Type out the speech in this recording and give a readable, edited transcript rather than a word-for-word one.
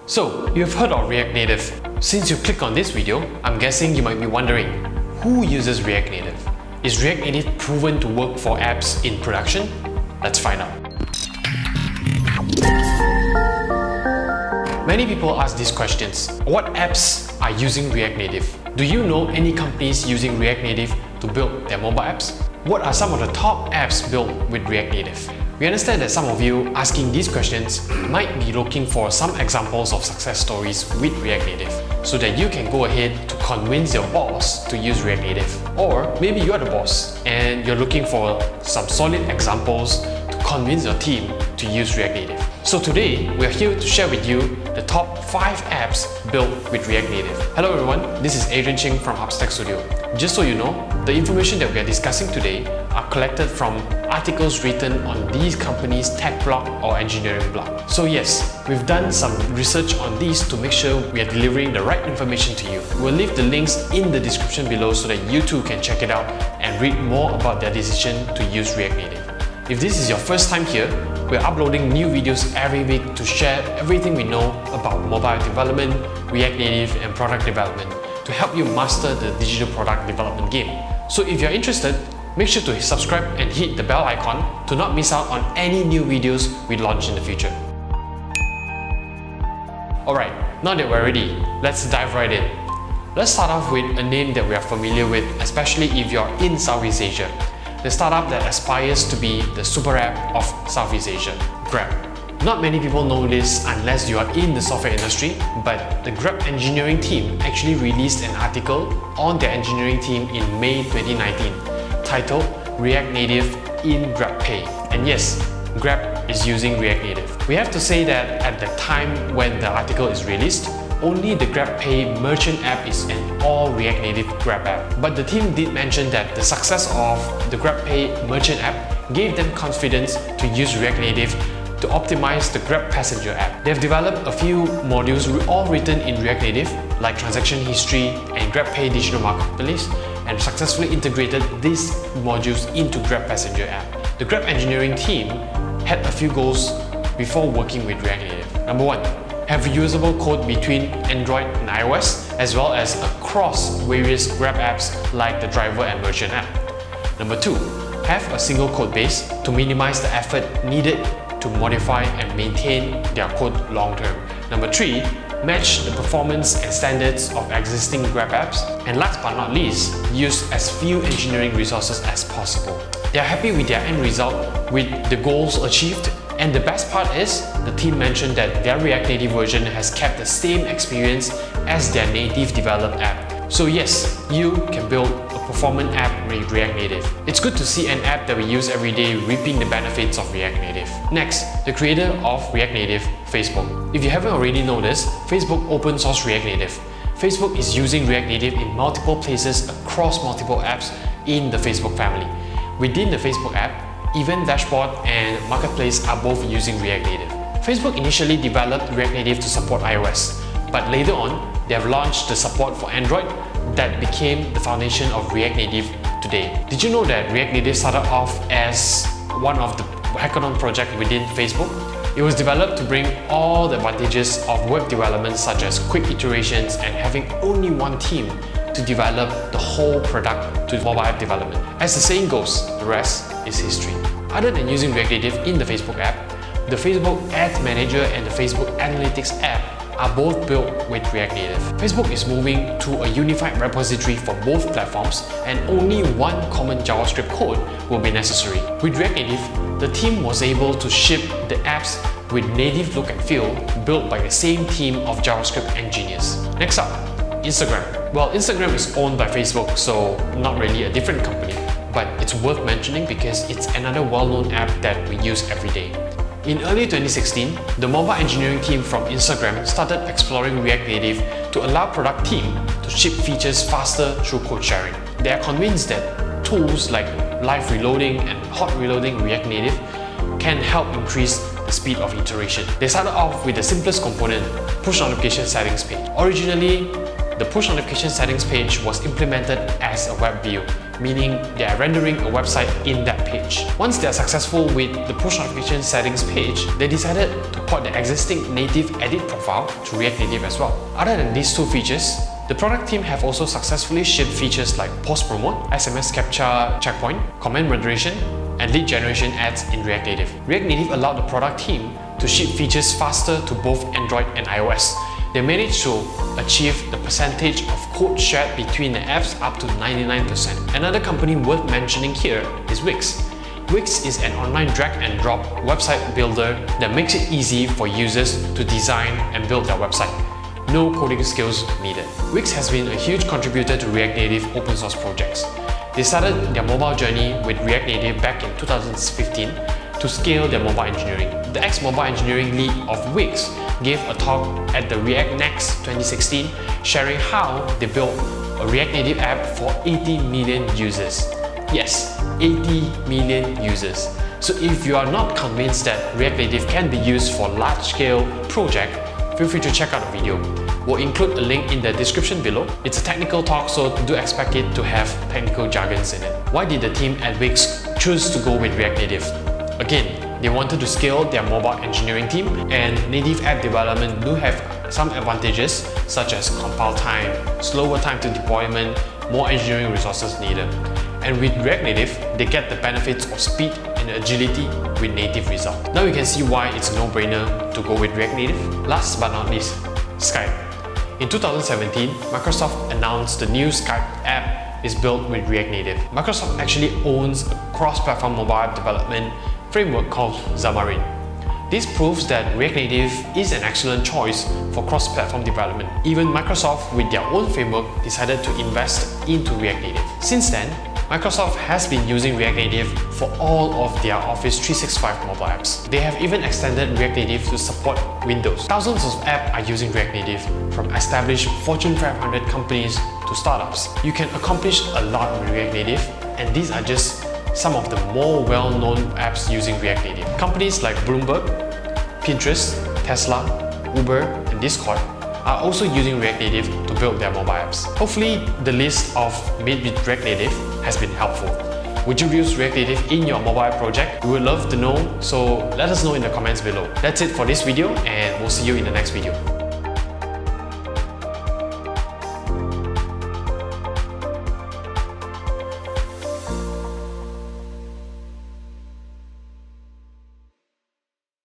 So, you've heard of React Native. Since you clicked on this video, I'm guessing you might be wondering, who uses React Native? Is React Native proven to work for apps in production? Let's find out. Many people ask these questions. What apps are using React Native? Do you know any companies using React Native to build their mobile apps? What are some of the top apps built with React Native? We understand that some of you asking these questions might be looking for some examples of success stories with React Native so that you can go ahead to convince your boss to use React Native. Or maybe you're the boss and you're looking for some solid examples to convince your team to use React Native. So today, we're here to share with you the top 5 apps built with React Native. Hello everyone, this is Adrian Ching from Upstack Studio. Just so you know, the information that we are discussing today are collected from articles written on these companies' tech blog or engineering blog. So yes, we've done some research on these to make sure we are delivering the right information to you. We'll leave the links in the description below so that you too can check it out and read more about their decision to use React Native. If this is your first time here, we're uploading new videos every week to share everything we know about mobile development, React Native and product development to help you master the digital product development game. So if you're interested, make sure to subscribe and hit the bell icon to not miss out on any new videos we launch in the future. Alright, now that we're ready, let's dive right in. Let's start off with a name that we are familiar with, especially if you're in Southeast Asia. The startup that aspires to be the super app of Southeast Asia, Grab. Not many people know this unless you are in the software industry, but the Grab engineering team actually released an article on their engineering team in May 2019 titled React Native in GrabPay. And yes, Grab is using React Native. We have to say that at the time when the article is released, only the GrabPay merchant app is an all React Native Grab app. But the team did mention that the success of the GrabPay merchant app gave them confidence to use React Native to optimize the Grab passenger app. They've developed a few modules all written in React Native like transaction history and GrabPay digital marketplace and successfully integrated these modules into Grab passenger app. The Grab engineering team had a few goals before working with React Native. Number 1, have reusable code between Android and iOS as well as across various Grab apps like the driver and merchant app. Number 2, have a single code base to minimize the effort needed to modify and maintain their code long term. Number 3, match the performance and standards of existing Grab apps. And last but not least, use as few engineering resources as possible. They are happy with their end result with the goals achieved. And the best part is, the team mentioned that their React Native version has kept the same experience as their native developed app. So yes, you can build a performant app with React Native. It's good to see an app that we use every day reaping the benefits of React Native. Next, the creator of React Native, Facebook. If you haven't already noticed, Facebook open source React Native. Facebook is using React Native in multiple places across multiple apps in the Facebook family. Within the Facebook app, Event Dashboard and Marketplace are both using React Native. Facebook initially developed React Native to support iOS, but later on, they have launched the support for Android that became the foundation of React Native today. Did you know that React Native started off as one of the hackathon projects within Facebook? It was developed to bring all the advantages of web development such as quick iterations and having only one team to develop the whole product to mobile app development. As the saying goes, the rest is history. Other than using React Native in the Facebook app, the Facebook Ads Manager and the Facebook Analytics app are both built with React Native. Facebook is moving to a unified repository for both platforms and only one common JavaScript code will be necessary. With React Native, the team was able to ship the apps with native look and feel built by the same team of JavaScript engineers. Next up, Instagram. Well, Instagram is owned by Facebook, so not really a different company, but it's worth mentioning because it's another well-known app that we use every day. In early 2016, the mobile engineering team from Instagram started exploring React Native to allow product team to ship features faster through code sharing. They are convinced that tools like live reloading and hot reloading React Native can help increase the speed of iteration. They started off with the simplest component, push notification settings page. Originally, the push notification settings page was implemented as a web view, meaning they are rendering a website in that page. Once they are successful with the push notification settings page, they decided to port the existing native edit profile to React Native as well. Other than these two features, the product team have also successfully shipped features like post promote, SMS capture checkpoint, comment moderation, and lead generation ads in React Native. React Native allowed the product team to ship features faster to both Android and iOS. They managed to achieve the percentage of code shared between the apps up to 99%. Another company worth mentioning here is Wix. Wix is an online drag and drop website builder that makes it easy for users to design and build their website. No coding skills needed. Wix has been a huge contributor to React Native open source projects. They started their mobile journey with React Native back in 2015 to scale their mobile engineering. The ex-mobile engineering lead of Wix gave a talk at the React Next 2016 sharing how they built a React Native app for 80 million users. Yes, 80 million users. So if you are not convinced that React Native can be used for large-scale project, feel free to check out the video. We'll include a link in the description below. It's a technical talk, so do expect it to have technical jargons in it. Why did the team at Wix choose to go with React Native? Again, they wanted to scale their mobile engineering team, and native app development do have some advantages such as compile time, slower time to deployment, more engineering resources needed. And with React Native, they get the benefits of speed and agility with native results. Now you can see why it's a no-brainer to go with React Native. Last but not least, Skype. In 2017, Microsoft announced the new Skype app is built with React Native. Microsoft actually owns a cross-platform mobile app development framework called Xamarin. This proves that React Native is an excellent choice for cross-platform development. Even Microsoft, with their own framework, decided to invest into React Native. Since then, Microsoft has been using React Native for all of their Office 365 mobile apps. They have even extended React Native to support Windows. Thousands of apps are using React Native, from established Fortune 500 companies to startups. You can accomplish a lot with React Native, and these are just some of the more well-known apps using React Native. Companies like Bloomberg, Pinterest, Tesla, Uber, and Discord are also using React Native to build their mobile apps. Hopefully, the list of made with React Native has been helpful. Would you use React Native in your mobile project? We would love to know, so let us know in the comments below. That's it for this video, and we'll see you in the next video.